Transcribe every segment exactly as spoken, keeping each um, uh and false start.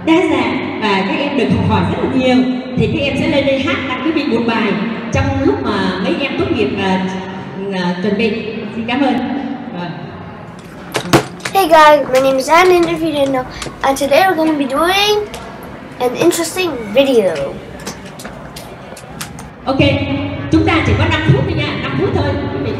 đa dạng và các em được học hỏi rất là nhiều. Thì các em sẽ lên đây hát tặng quý vị một bài trong lúc mà mấy em tốt nghiệp và uh, chuẩn bị. Xin cảm ơn. Rồi. Hey guys, my name is Andin, if you didn't know, and today we're going to be doing an interesting video. Ok, chúng ta chỉ có năm phút thôi nha, năm phút thôi quý vị.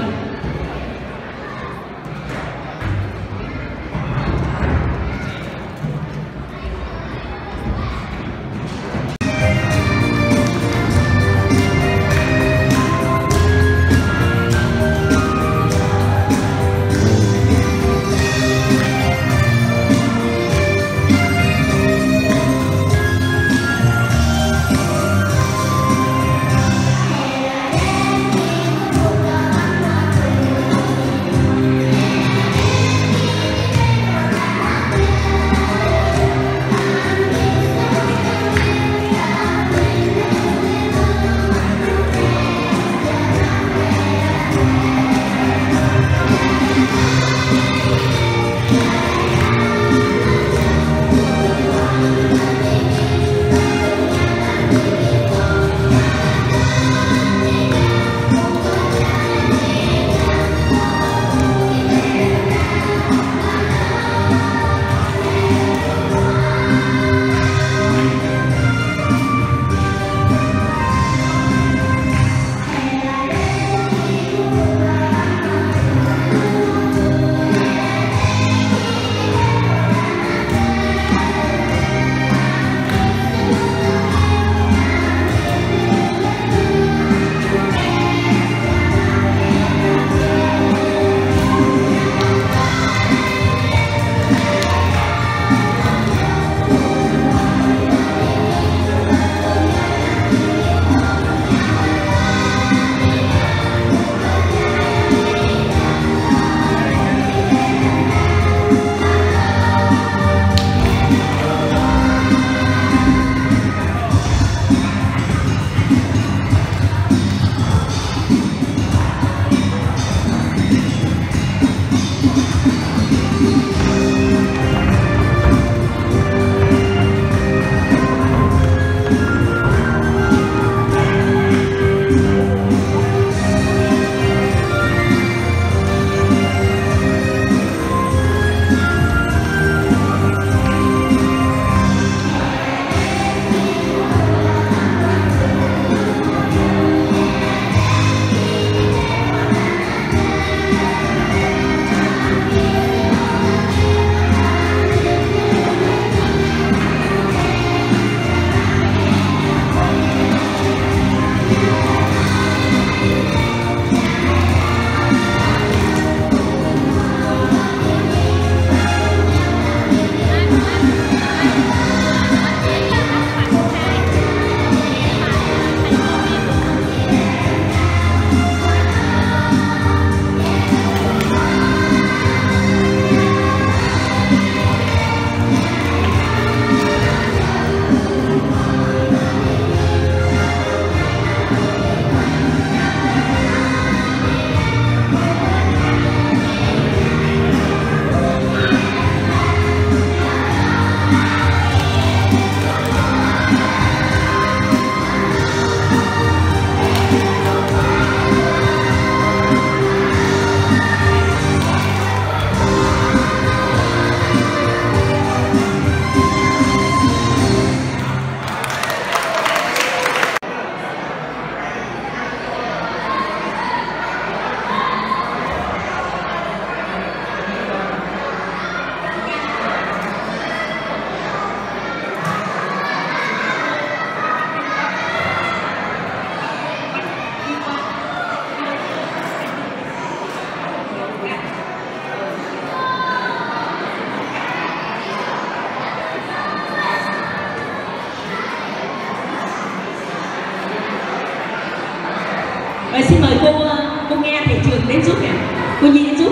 Và xin mời cô cô nghe thầy trường đến giúp nè, cô Nhi đến giúp.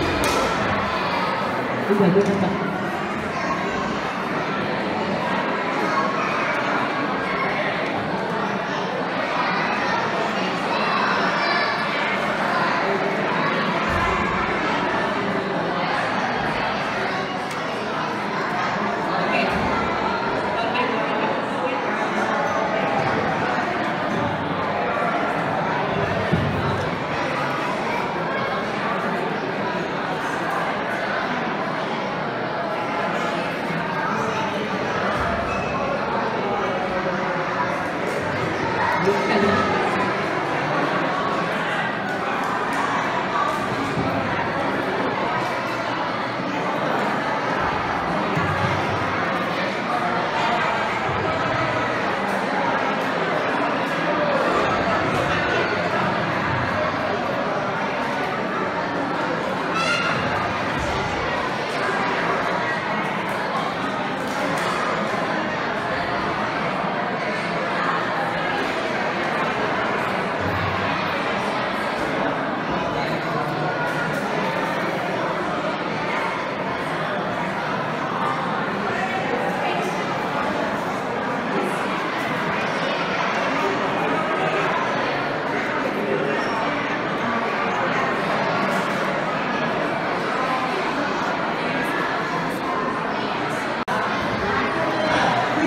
Xin mời cô Trân Trọng.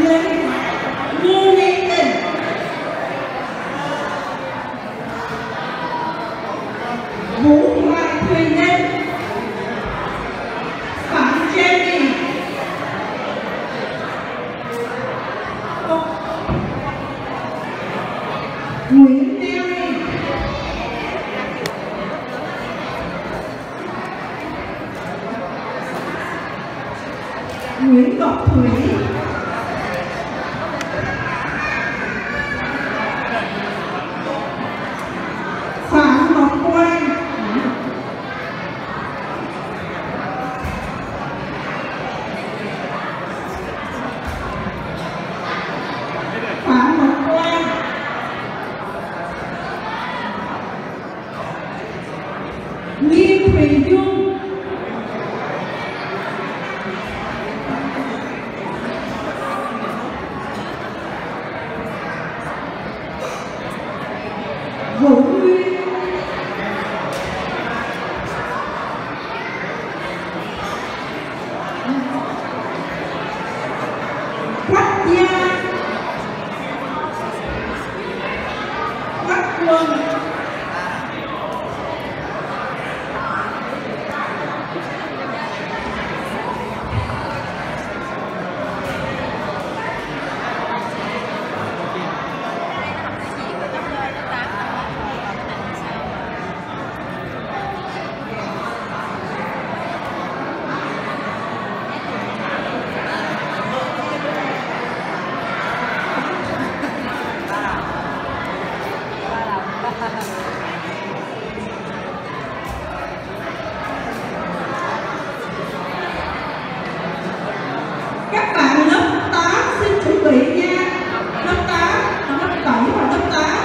linh Ngô Nghi Tình, Vũ Hoàng Thùy Linh, Phạm Jenny, Nguyễn Mary, Nguyễn Ngọc Thủy, Phạm Ngọc Quang, Phạm Ngọc Quang, Nghiêm Thùy Dung, Vũ Nguyên, Quách Gia, Quách Luân, các bạn lớp tám xin chuẩn bị nha, lớp tám, lớp bảy và lớp tám.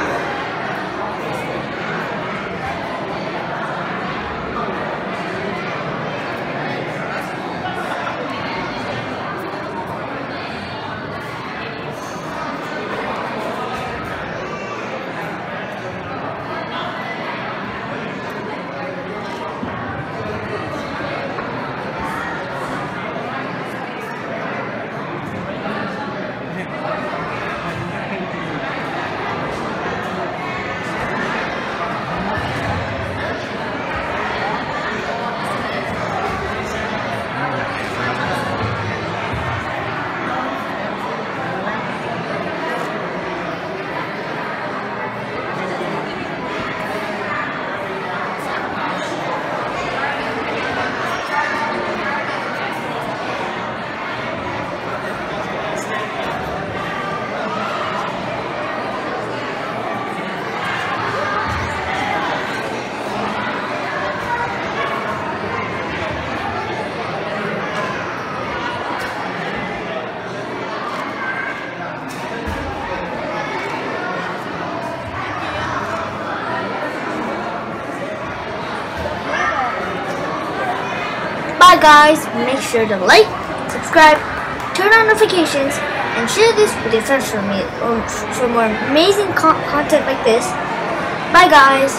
Bye guys, make sure to like, subscribe, turn on notifications, and share this with your friends for me or for more amazing co content like this. Bye guys.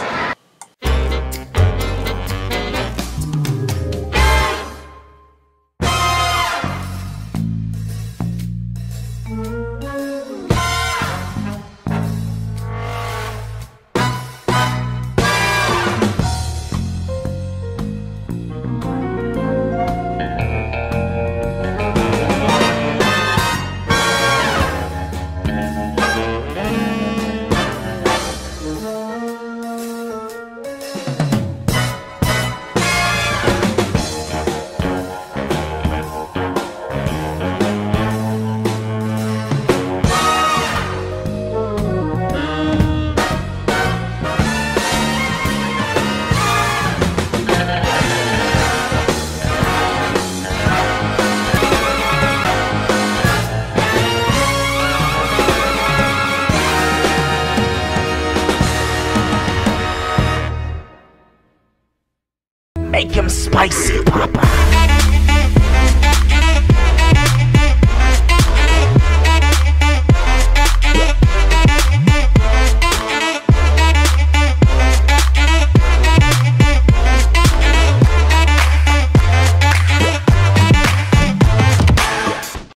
Make him spicy, Papa.